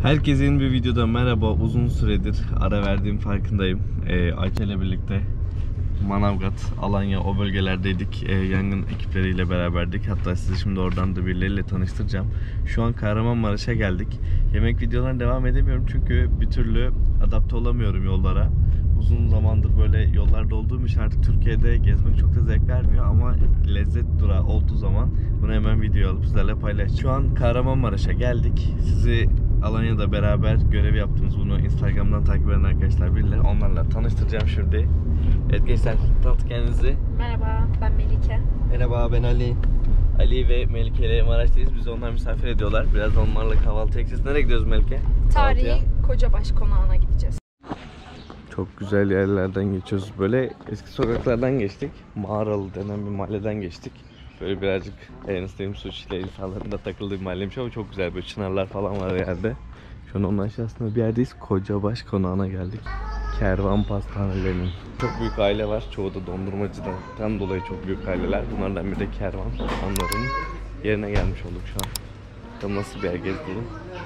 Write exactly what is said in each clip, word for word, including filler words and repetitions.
Herkese yeni bir videoda merhaba. Uzun süredir ara verdiğim farkındayım. Ee, Ayça ile birlikte Manavgat, Alanya o bölgelerdeydik. Ee, yangın ekipleriyle beraberdik. Hatta sizi şimdi oradan da birileriyle tanıştıracağım. Şu an Kahramanmaraş'a geldik. Yemek videolarına devam edemiyorum çünkü bir türlü adapte olamıyorum yollara. Uzun zamandır böyle yollarda olduğum için artık Türkiye'de gezmek çok da zevk vermiyor ama lezzet durağı olduğu zaman bunu hemen video alıp sizlerle paylaşacağım. Şu an Kahramanmaraş'a geldik. Sizi Alanya'da beraber görev yaptığımız bunu Instagram'dan takip eden arkadaşlar bilirler. Onlarla tanıştıracağım şimdi. Evet gençler, tanıtın kendinizi. Merhaba, ben Melike. Merhaba, ben Ali. Ali ve Melike ile Maraş'tayız. Bizi onlar misafir ediyorlar. Biraz onlarla kahvaltı edeceğiz. Nereye gidiyoruz Melike? Tarihi Kocabaş Konağı'na gideceğiz. Çok güzel yerlerden geçiyoruz. Böyle eski sokaklardan geçtik. Mağaralı denen bir mahalleden geçtik. Böyle birazcık e, nasıl diyeyim, suç ile insanların da takıldığı bir mahalleymiş ama çok güzel. Böyle çınarlar falan var yerde. Şu an onun aşağısında bir yerdeyiz. Kocabaş Konağı'na geldik. Kervan pastanelerinin. Çok büyük aile var. Çoğu da dondurmacıdan dolayı çok büyük aileler. Bunlardan biri de kervan pastanelerin yerine gelmiş olduk şu an. Bakalım nasıl bir yer gezdiğim.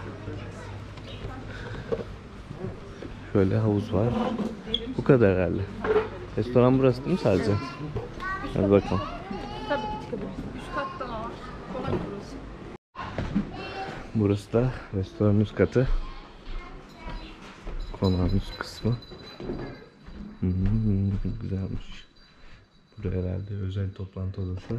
Şöyle havuz var. Bu kadar herhalde. Restoran burası değil mi sadece? Hadi bakalım. Tabii ki çıkabiliriz. Üst katta var. Konak burası. Burası da restoranın üst katı. Konağın üst kısmı. Hmm, güzelmiş. Burası herhalde özel toplantı odası.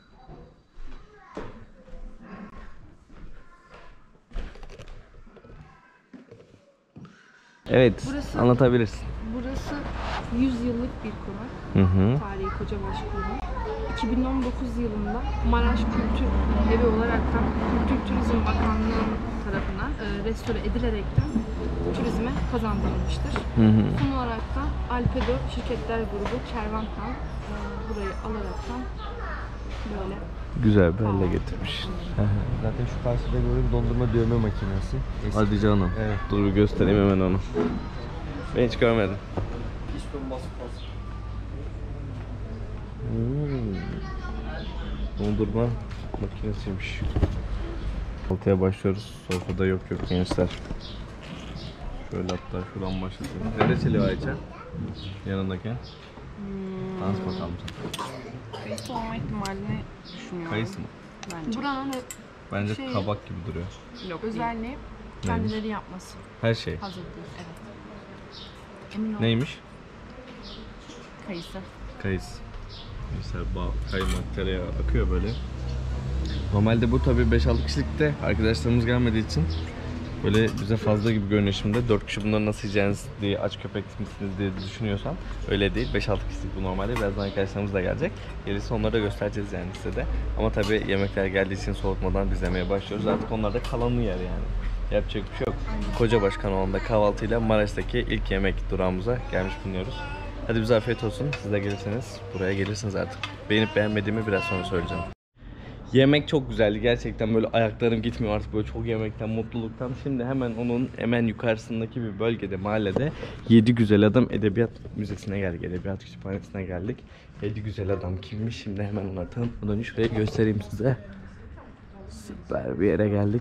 Evet, Burası, anlatabilirsin. Burası yüz yıllık bir konak. Hı hı. Tarihi Kocabaş Konağı. iki bin on dokuz yılında Maraş Kültür Evi olaraktan Kültür Turizm Bakanlığı tarafından e, restore edilerekten turizme kazandırılmıştır. Hı hı. Son olarak da Alpedo Şirketler Grubu Kervanhan e, burayı alaraktan böyle Güzel bir hale getirmiş. Zaten şu karşıda böyle bir dondurma dövme makinesi. Eski. Hadi canım. Evet. Dur bir göstereyim hemen onu. Ben hiç görmedim. Hmm. Dondurma makinesiymiş. Altıya başlıyoruz. Sofrada yok yok gençler. Şöyle hatta şuradan başlayalım. Nerede çeliyor Ayça? Yanındaki. hmm, Dans bakalım sen. kayısı olma ihtimalini düşünüyorum. Kayısı mı? Bence. Buranın Bence Şey- kabak gibi duruyor. yok, özelliği kendileri yapması. Her şey. Hazır değil, evet. Emin ol. Neymiş? Kayısı. Kayısı. Mesela bal, kaymak, tereyağı akıyor böyle. Normalde bu tabii beş altı kişilikte arkadaşlarımız gelmediği için böyle bize fazla gibi görünüyor şimdi. dört kişi bunları nasıl yiyeceğiniz diye, aç köpek misiniz diye düşünüyorsam öyle değil. beş altı kişilik bu normalde. Birazdan arkadaşlarımız da gelecek. Gerisi onları da göstereceğiz yani size de. Ama tabii yemekler geldiği için soğutmadan biz yemeye başlıyoruz. Artık onlar da kalanlı yer yani. Yapacak bir şey yok. Kocabaş kanalında kahvaltıyla Maraş'taki ilk yemek durağımıza gelmiş bulunuyoruz. Hadi bize afiyet olsun. Siz de gelirseniz buraya gelirsiniz artık. Beğenip beğenmediğimi biraz sonra söyleyeceğim. Yemek çok güzeldi. Gerçekten böyle ayaklarım gitmiyor artık böyle çok yemekten, mutluluktan. Şimdi hemen onun hemen yukarısındaki bir bölgede, mahallede Yedi Güzel Adam Edebiyat Müzesi'ne geldik. Edebiyat Kütüphanesi'ne geldik. Yedi Güzel Adam kimmiş? Şimdi hemen onları tanıtmadan önce şuraya göstereyim size. Süper bir yere geldik.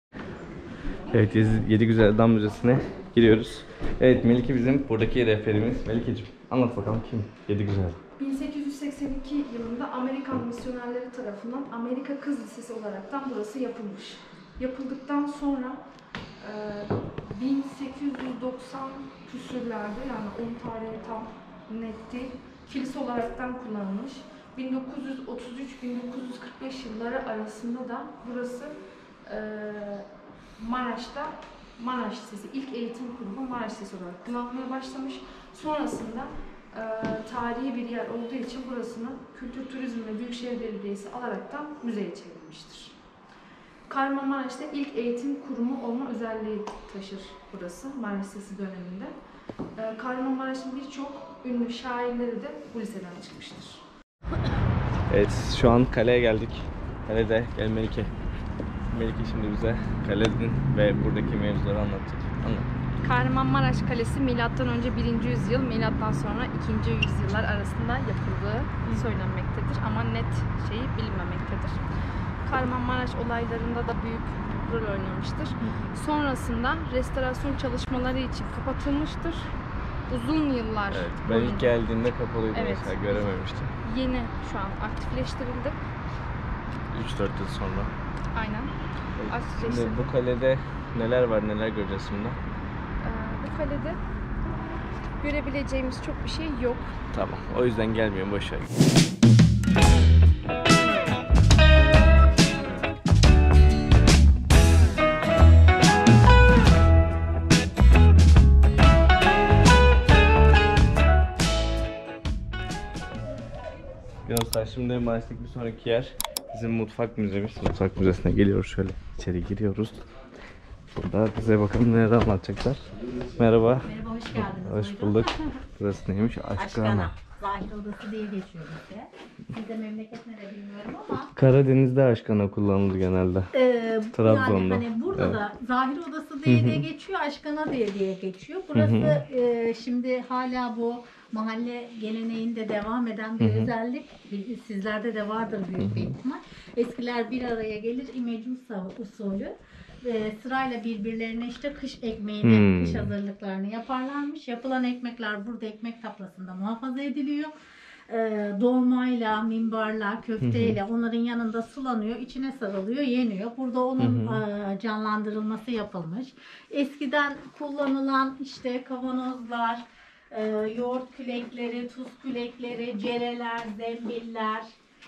Evet, Yedi Güzel Adam Müzesi'ne giriyoruz. Evet, Melike bizim buradaki rehberimiz. Melikeciğim anlat bakalım kim Yedi Güzel Adam? bin sekiz yüz seksen iki yılında Amerikan misyonerleri tarafından Amerika Kız Lisesi olaraktan burası yapılmış. Yapıldıktan sonra e, bin sekiz yüz doksan küsürlerde, yani on tarihi tam net değil, kilise olaraktan kullanılmış. bin dokuz yüz otuz üç bin dokuz yüz kırk beş yılları arasında da burası e, Maraş'ta Maraş Lisesi, ilk eğitim kurumu Maraş Lisesi olarak kullanmaya başlamış. Sonrasında e, tarihi bir yer olduğu için burasını Kültür Turizm ve Büyükşehir Belediyesi alaraktan müzeye çevrilmiştir. Kahramanmaraş'ta ilk eğitim kurumu olma özelliği taşır burası Maraş Lisesi döneminde. E, Kahramanmaraş'ın birçok ünlü şairleri de bu liseden çıkmıştır. Evet, şu an kaleye geldik. Kalede gel Melike. Melike şimdi bize kalenin ve buradaki mevzuları anlatacak. Anlat. Kahramanmaraş Kalesi milattan önce birinci yüzyıl, milattan sonra ikinci yüzyıllar arasında yapıldığı söylenmektedir ama net şeyi bilinmemektedir. Kahramanmaraş olaylarında da büyük rol oynamıştır. Sonrasında restorasyon çalışmaları için kapatılmıştır. Uzun yıllar Evet, ben ilk geldiğimde kapalıydı Evet. mesela, görememiştim. yeni şu an aktifleştirildi. üç dört yıl sonra. Aynen. Şimdi Aktifleştirildi. bu kalede neler var, neler göreceğiz şimdi? Ee, bu kalede görebileceğimiz çok bir şey yok. Tamam, o yüzden gelmiyorum, boş ver. Dostlar, şimdi maalesef bir sonraki yer bizim mutfak müzemiz. Mutfak müzesine geliyoruz, şöyle içeri giriyoruz. Burada bize bakalım neler anlatacaklar. Merhaba. Merhaba, hoş geldiniz. Hoş Buyurun. bulduk. Burası neymiş? Aşkana. Aşkana. Zahir Odası diye geçiyor bizde. Sizde memleket nere bilmiyorum ama. Karadeniz'de aşkana kullanılır genelde. Ee, Trabzon'da. Yani hani burada Evet. da Zahir Odası diye de geçiyor, Aşkana diye diye geçiyor. Burası e, şimdi hala bu mahalle geleneğinde devam eden bir özellik. Sizlerde de vardır büyük bir ihtimal. Eskiler bir araya gelir, imece usulü. E, sırayla birbirlerine işte kış ekmeğini, Hmm. kış hazırlıklarını yaparlarmış. Yapılan ekmekler burada ekmek taplasında muhafaza ediliyor. E, dolmayla, minbarla, köfteyle onların yanında sulanıyor, içine sarılıyor, yeniyor. Burada onun e, canlandırılması yapılmış. Eskiden kullanılan işte kavanozlar, e, yoğurt külekleri, tuz külekleri, cereler, zembiller,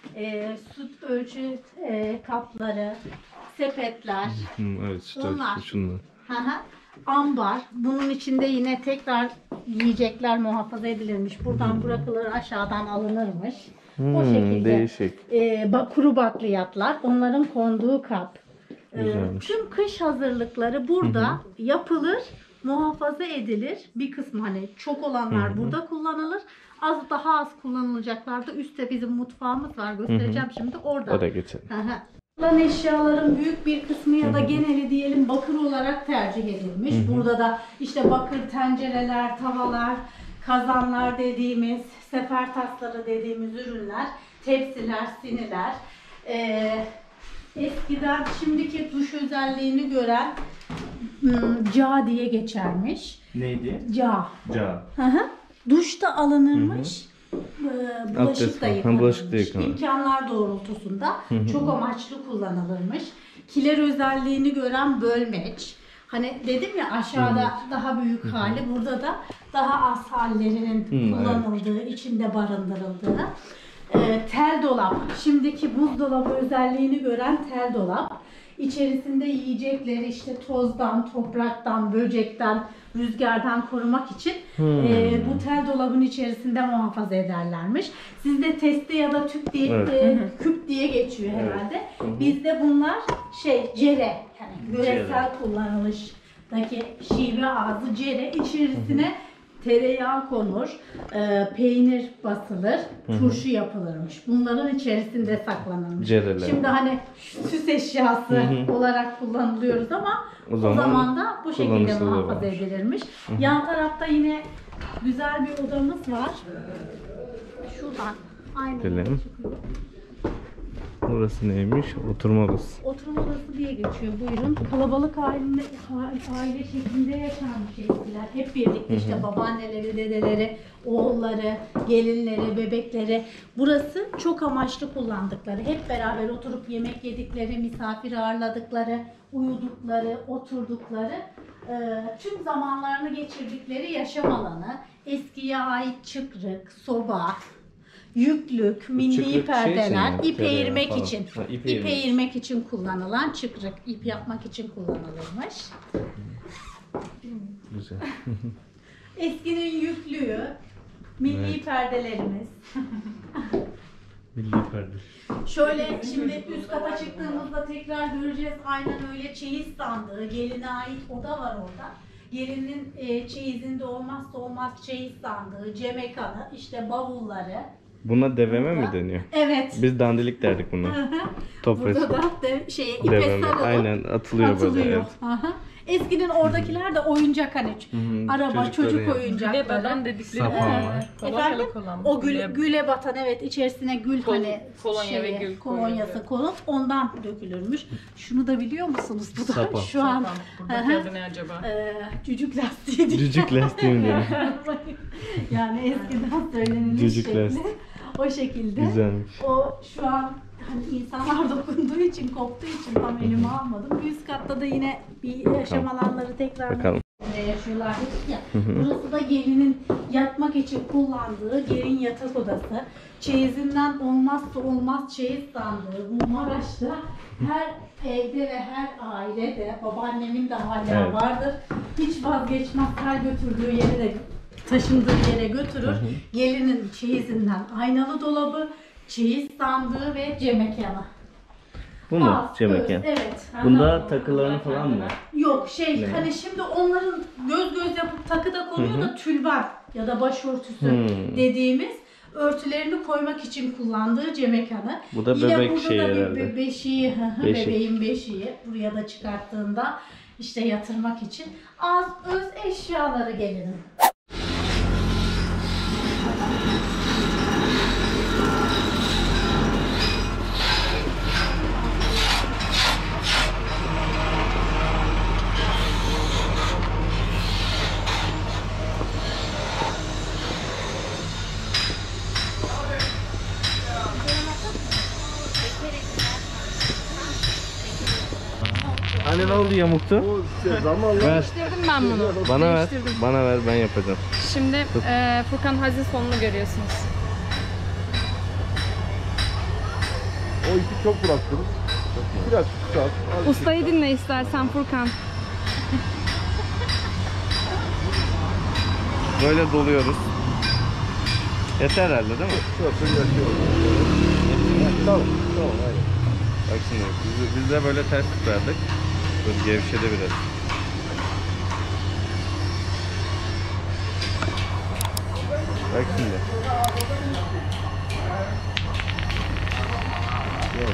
e, süt ölçü e, kapları, sepetler, Hı, evet, işte Onlar. şunlar. hı hı, ambar. Bunun içinde yine tekrar yiyecekler muhafaza edilirmiş. Buradan bırakılır, aşağıdan alınırmış. O Hmm, şekilde. değişik. E, bak, kuru bakliyatlar, onların konduğu kap. E, Güzelmiş. tüm kış hazırlıkları burada yapılır, muhafaza edilir. Bir kısmı hani çok olanlar burada kullanılır. Az daha az kullanılacaklarda üstte bizim mutfağımız var. Göstereceğim şimdi orada. Oraya geçelim. Hı hı. Kullanılan eşyaların büyük bir kısmı ya da geneli diyelim bakır olarak tercih edilmiş. Burada da işte bakır tencereler, tavalar, kazanlar dediğimiz, sefer tasları dediğimiz ürünler, tepsiler, siniler. Ee, eskiden şimdiki duş özelliğini gören ım, ca diye geçermiş. Neydi? Ca. Ca. Hı hı. Duş da alınırmış. Ee, Bulaşık Abdest da al- ha, bulaşık da yıkanırmış. yıkanır. İmkanlar doğrultusunda çok amaçlı kullanılırmış. Kiler özelliğini gören bölmeç. Hani dedim ya aşağıda daha büyük hali, burada da daha az hallerinin Hı, kullanıldığı, içinde barındırıldığı. Ee, tel dolap. Şimdiki buzdolabı özelliğini gören tel dolap. İçerisinde yiyecekleri işte tozdan, topraktan, böcekten, rüzgardan korumak için e, bu tel dolabın içerisinde muhafaza ederlermiş. Sizde testi ya da tüp diye, Evet. e, küp diye geçiyor herhalde. Bizde bunlar şey cere, yani yöresel kullanılıştaki şive ağzı cere. İçerisine tereyağı konur, e, peynir basılır, turşu yapılırmış. Bunların içerisinde saklanırmış. Cereler. Şimdi hani süs eşyası olarak kullanılıyoruz ama O o zaman zaman, da bu şekilde kullanışlı da muhafaza varmış. edilirmiş. Yan tarafta yine güzel bir odamız var. Şuradan aynı Gidelim. çıkıyor. Burası neymiş? Oturma odası. Oturma odası diye geçiyor, buyurun. Kalabalık aile, aile şeklinde yaşanmış eskiler. Hep birlikte işte babaanneleri, dedeleri, oğulları, gelinleri, bebekleri. Burası çok amaçlı kullandıkları, hep beraber oturup yemek yedikleri, misafir ağırladıkları, uyudukları, oturdukları, e, tüm zamanlarını geçirdikleri yaşam alanı. Eskiye ait çıkrık, soba, yüklük, milli çıkrık şey perdeler, için yani, ip tereyağı eğirmek falan. için. Ha, ip ip eğirmek. eğirmek için kullanılan çıkrık, ip yapmak için kullanılırmış. Güzel. Eskinin yüklüğü, milli Evet. perdelerimiz. Milli perde. Şöyle şimdi üst kata çıktığımızda tekrar göreceğiz, aynen öyle çeyiz sandığı, geline ait oda var orada. Gelinin e, çeyizinde olmazsa olmaz çeyiz sandığı, cemekanı, işte bavulları. Buna deveme mi Burada. deniyor? Evet. Biz dandilik derdik buna. Top Burada resmi. da de, şeye, ipe Deveme. sarılıp Aynen, atılıyor, atılıyor. böyle. Evet. Aha. Eskiden oradakiler de oyuncak hani Hı, araba, çocukları çocuk ya. oyuncakları. Güle batan dedikleri. Sapan var. Efendim? Kolon. O gül, Güle- güle batan evet içerisine gül Kol- hani kolonya ve şeyi, gül kolonyası koyuluyor. konup ondan dökülürmüş. Şunu da biliyor musunuz? Bu da Sapan. şu an Buradaki Aha. adı ne acaba? e, cücük lastiği diye. Cücük lastiğim diyorum. Yani eskiden söylenilmiş Cücük şekli lastik. o şekilde. Güzelmiş. O şu an hani insanlar dokunduğu için, koptuğu için tam elime almadım. Bir üst katta da yine bir yaşam alanları tekrar Bakalım. yaşıyorlar dedik ya. Burası da gelinin yatmak için kullandığı gelin yatak odası. Çeyizinden olmazsa olmaz çeyiz sandığı. Bu Maraş'ta her evde ve her ailede, babaannemin de hala Evet. vardır. Hiç vazgeçmez, her götürdüğü yere de taşındığı yere götürür. Gelinin çeyizinden aynalı dolabı, çeyiz sandığı ve cemekanı. Bu mu? Az, Cemekan. öz, Evet. Bunda Aha. takılarını falan mı? Yok şey Ne? hani şimdi onların göz göz yapıp takı da konuyor da tülbent ya da başörtüsü Hı. dediğimiz örtülerini koymak için kullandığı cemekanı. Bu da Yine bebek burada şeyi da bir herhalde. be- beşiği, hı hı, Beşik. bebeğin beşiği buraya da çıkarttığında işte yatırmak için az öz eşyaları gelinin. Hani ne oldu yamuktu? Ver. Değiştirdim ben bunu. Bana ver. Değiştirdim. Bana ver ben yapacağım. Şimdi e, Furkan hazin sonunu görüyorsunuz. O ipi çok bıraktınız. Biraz kısalт. Ustayı dinle istersen Furkan. Böyle doluyoruz. Yeter herhalde değil mi? Şurası yaşıyor. Tamam, tamam, aynen. Bak şimdi biz, biz de böyle ters tutardık. Dur gevşedi biraz. Bak şimdi. Evet.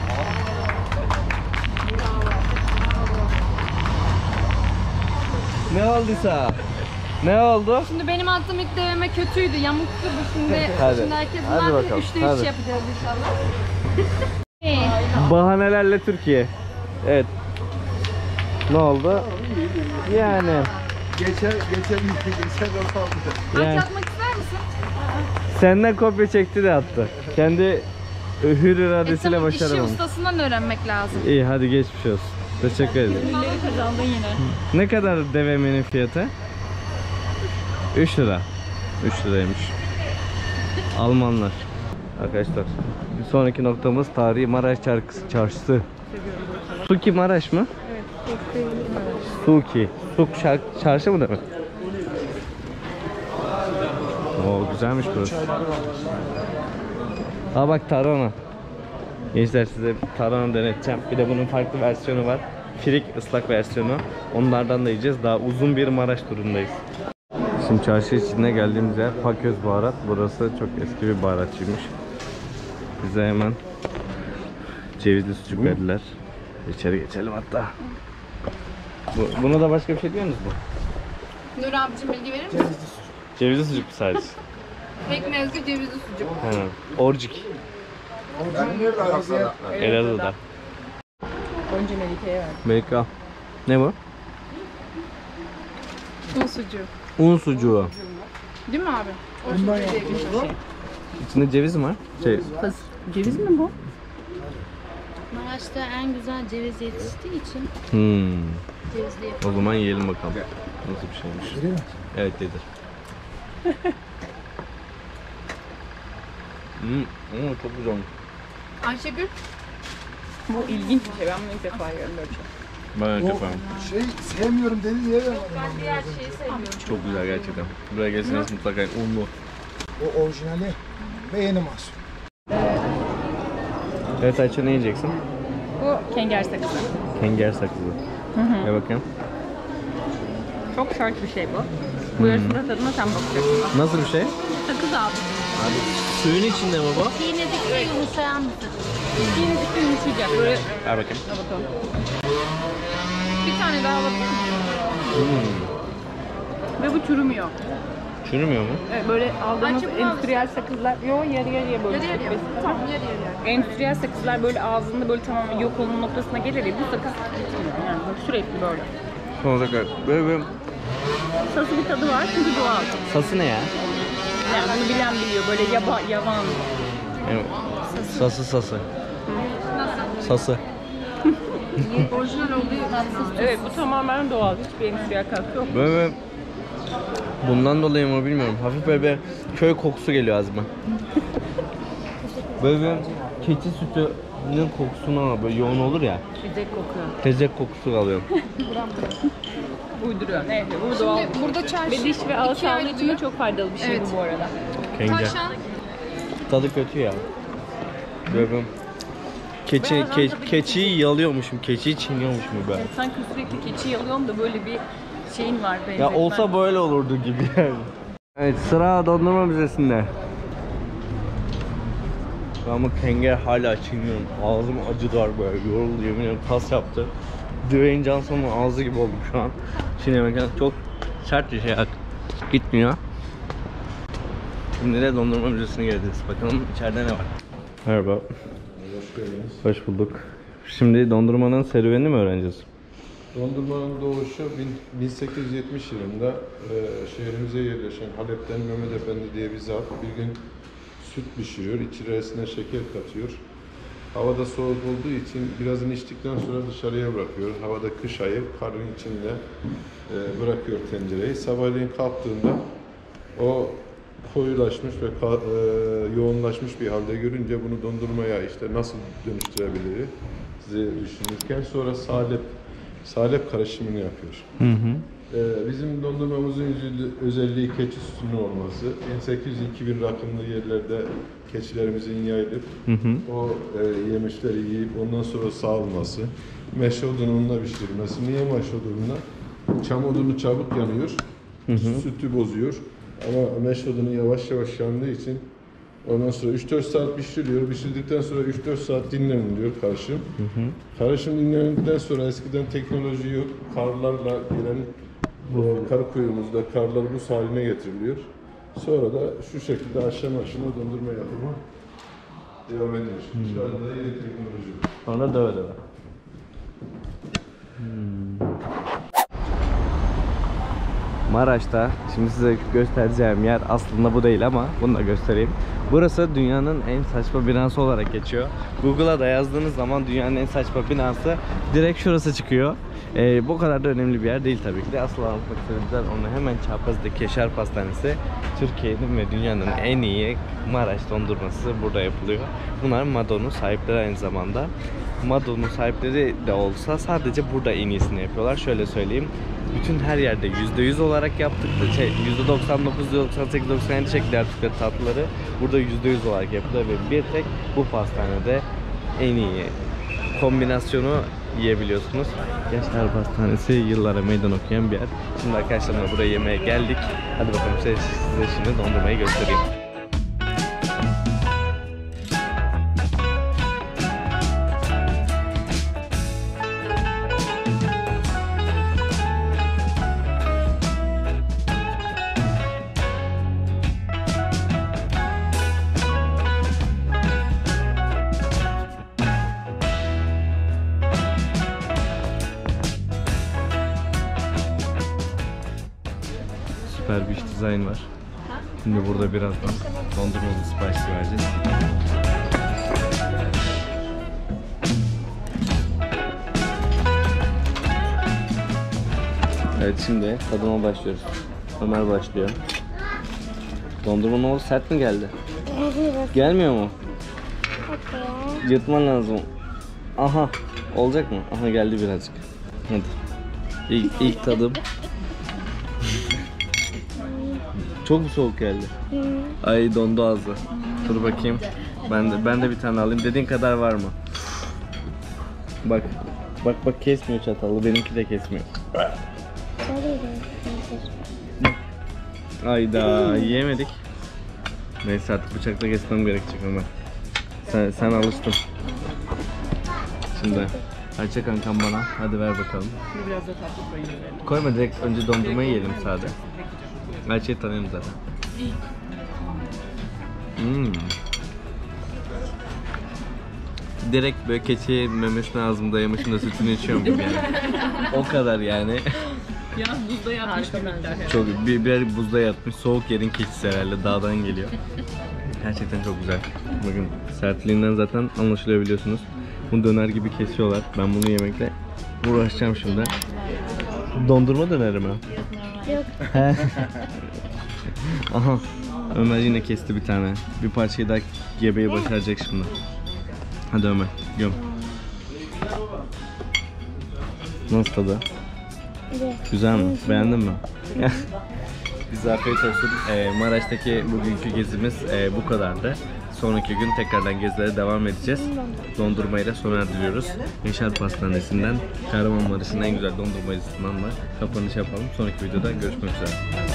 Ne olduysa? Ne oldu? Şimdi benim attığım ilk deneme kötüydü, yamuktu bu şimdi. Hadi. Şimdi herkes Hadi bundan bakalım, üçte hadi. üç yapacağız inşallah. İyi. Bahanelerle Türkiye. Evet. Ne oldu? Yani. Geçen, geçen, geçen ortamda. Yani. Aç atmak ister misin? Senden kopya çekti de attı. Kendi hür iradesiyle E, tamam, işi başaramamış. ustasından öğrenmek lazım. İyi hadi geçmiş olsun. Teşekkür ederim. Ürünleri kazandın yine. Ne kadar devemenin fiyatı? üç lira. üç liraymış. Almanlar. Arkadaşlar bir sonraki noktamız tarihi Maraş Çarkısı, Çarşısı. Suki Maraş mı? Evet. Suki. Suk şar çarşı mı demek? Oo güzelmiş burası. Aa bak tarhana. Gençler size tarhana deneteceğim. Bir de bunun farklı versiyonu var. Firik ıslak versiyonu. Onlardan da yiyeceğiz. Daha uzun bir Maraş turundayız. Şimdi çarşı içinde geldiğimiz yer Paköz Baharat. Burası çok eski bir baharatçıymış. Bize hemen cevizli sucuk verdiler. İçeri geçelim hatta. Bu, buna da başka bir şey diyor musunuz bu? Nur abicim bilgi verir misin? Cevizli sucuk sadece. Pekmezli cevizli sucuk. Hemen. Orcik. Elazığ'da. Önce Melike'ye ver. Melika. Ne bu? Un sucuğu. Un sucuğu. Değil mi abi? O sucuğu diye geçiyor. İçinde ceviz mi var? Şey, Ceviz mi bu? Maraş'ta en güzel ceviz yetiştiği için hmm. cevizli yapıyor. O zaman yiyelim bakalım. Nasıl bir şeymiş? Değil mi? Evet yedir. hmm. Hmm, çok güzel. Ayşegül. Bu ilginç bir şey. Ben bunu ilk defa yiyorum böyle şey. Ben çok O beğendim. şey sevmiyorum dedi diye vermedim. Ben diğer şeyi seviyorum. Çok güzel gerçekten. Buraya gelseniz mutlaka unlu. O orijinali ve yeni mahsul. Evet Ayça ne yiyeceksin? Bu kenger sakızı. Kenger sakızı. Ne bakayım? Çok sert bir şey bu. Bu yarısında tadına sen bakacaksın. Nasıl bir şey? Sakız abi. Abi suyun içinde mi bu? Çiğnedikçe yumuşayan bir tadı. Yine de yumuşayacak. Böyle Ver bakayım. bakalım. Bir tane daha alabilir miyim? Ve bu çürümüyor. Çürümüyor mu? Evet, böyle aldığımız Bence bunu endüstriyel sakızlar, yo yarı yarıya böyle. Yarı yarıya. Tamam yarı yarıya. Endüstriyel sakızlar böyle ağzında böyle tamamen yok olma noktasına gelir ya, bu sakız gitmiyor yani böyle sürekli böyle. Son olarak böyle bir Sası bir tadı var çünkü doğal. sası ne ya? Yani bunu bilen biliyor, böyle yaba, yavan. Yani, sası sası. Sası. Orijinal olduğu Evet, bu tamamen doğal, hiçbir endüstriyel katkı yok. Böyle bundan dolayı mı bilmiyorum. Hafif böyle bir köy kokusu geliyor ağzıma. Böyle bir keçi sütünün kokusuna böyle yoğun olur ya. Tezek kokuyor. Tezek kokusu alıyor. Uyduruyor, neyse bu doğal. Şimdi burada çarşı Ve diş ve ağız ikiye sağlığı için de ayrılıyor. çok faydalı bir şey Evet. bu bu arada. Kenge. Tavşan, Tadı kötü ya. Böyle bir keçi, ke, keçiyi yalıyormuşum, keçiyi çiğniyormuşum böyle. Yani sanki sürekli keçi yalıyorum da böyle bir şeyin var. Ya benzetmen. olsa böyle olurdu gibi yani. Evet, sıra dondurma müzesinde. Ama kenge hala çiğniyorum. Ağzım acılar böyle, yoruldu yemin ederim, kas yaptı. Dwayne Johnson'un ağzı gibi oldum şu an. Çiğnemekten çok sert bir şey ak- gitmiyor. Şimdi de dondurma müzesine geleceğiz. Bakalım içeride ne var. Merhaba. Hoş geldiniz. Hoş bulduk. Şimdi dondurmanın serüvenini mi öğreneceğiz? Dondurmanın doğuşu bin- 1870 yılında e, şehrimize yerleşen Halep'ten Mehmet Efendi diye bir zat bir gün süt pişiriyor, içerisine şeker katıyor. Havada soğuk olduğu için birazını içtikten sonra dışarıya bırakıyor. Havada kış ayı, karın içinde e, bırakıyor tencereyi. Sabahleyin kalktığında o koyulaşmış ve ka- e, yoğunlaşmış bir halde görünce bunu dondurmaya işte nasıl dönüştürebiliriz düşünürken sonra salep salep karışımını yapıyor. Hı hı. Ee, bizim dondurmamızın yüzü- özelliği keçi sütünün olması. bin sekiz yüz iki bin rakımlı yerlerde keçilerimizin yayılıp Hı hı. o e, yemişleri yiyip ondan sonra sağılması, meşe odununla pişirilmesi. Niye meşe odununla? Çam odunu çabuk yanıyor, Hı hı. sütü bozuyor. Ama meşe odunu yavaş yavaş yandığı için ondan sonra üç dört saat pişiriliyor. Pişirdikten sonra üç dört saat dinleniliyor karışım. Hı hı. Karışım dinlendikten sonra eskiden teknoloji yok. Karlarla gelen e, kar kuyumuzda karlar buz haline getiriliyor. Sonra da şu şekilde aşama aşama dondurma yapımı devam ediyor. Şu anda yeni teknoloji. Sonra döve döve. Hmm. Maraş'ta şimdi size göstereceğim yer aslında bu değil ama bunu da göstereyim. Burası dünyanın en saçma binası olarak geçiyor. Google'a da yazdığınız zaman dünyanın en saçma binası direkt şurası çıkıyor. Ee, bu kadar da önemli bir yer değil tabii ki de. Asıl anlatmak istediğimden onu hemen çaprazındaki Keşer Pastanesi. Türkiye'nin ve dünyanın en iyi Maraş dondurması burada yapılıyor. Bunlar Mado'nun sahipleri aynı zamanda. Mado'nun sahipleri de olsa sadece burada en iyisini yapıyorlar. Şöyle söyleyeyim. Bütün her yerde yüzde yüz olarak yaptık da şey yüzde doksan dokuz, doksan sekiz, doksan yedi şekilde yaptıkları tatlıları burada yüzde yüz olarak yapılıyor ve bir tek bu pastanede en iyi kombinasyonu yiyebiliyorsunuz. Gençler Pastanesi yıllara meydan okuyan bir yer. Şimdi arkadaşlarımla buraya yemeğe geldik. Hadi bakalım size, size şimdi dondurmayı göstereyim. Süper bir iş dizayn var. Şimdi burada birazdan dondurmalı siparişi vereceğiz. Evet, şimdi tadıma başlıyoruz. Ömer başlıyor. Dondurma ne oldu? Sert mi geldi? Gelmiyor mu? Yırtman lazım. Aha. Olacak mı? Aha, geldi birazcık. Hadi. İlk, ilk tadım. Çok mu soğuk geldi? Ay, dondu ağzı. Dur bakayım. Ben de ben de bir tane alayım. Dediğin kadar var mı? Bak. Bak bak, kesmiyor çatalı. Benimki de kesmiyor. Ayda yiyemedik. Neyse, artık bıçakla kesmem gerekecek ama. Sen sen alıştın. Şimdi Ayça kankam bana. Hadi ver bakalım. Şimdi biraz da tatlı koyayım üzerine. Koyma, direkt önce dondurmayı yiyelim sade. Ayça'yı tanıyorum zaten. Hmm. Direkt böyle keçi memesini ağzımda yamışım da sütünü içiyorum gibi yani. O kadar yani. Biraz buzda yapmış bir miktar. Çok bir, birer buzda yatmış soğuk yerin keçisi herhalde, dağdan geliyor. Gerçekten çok güzel. Bakın sertliğinden zaten anlaşılıyor, biliyorsunuz. Bunu döner gibi kesiyorlar. Ben bunu yemekle uğraşacağım şimdi. Dondurma döneri mi? Yok. Aha. Ömer yine kesti bir tane. Bir parçayı daha yemeyi başaracak şimdi. Hadi Ömer, göm. Nasıl tadı? Güzel mi? Beğendin mi? Biz afiyet olsun. Ee, Maraş'taki bugünkü gezimiz e, bu kadardı. Sonraki gün tekrardan gezilere devam edeceğiz. Dondurmayla sona erdiriyoruz. Yaşar Pastanesi'nden Kahramanmaraş'ın en güzel dondurmacısından da kapanış yapalım. Sonraki videoda görüşmek üzere.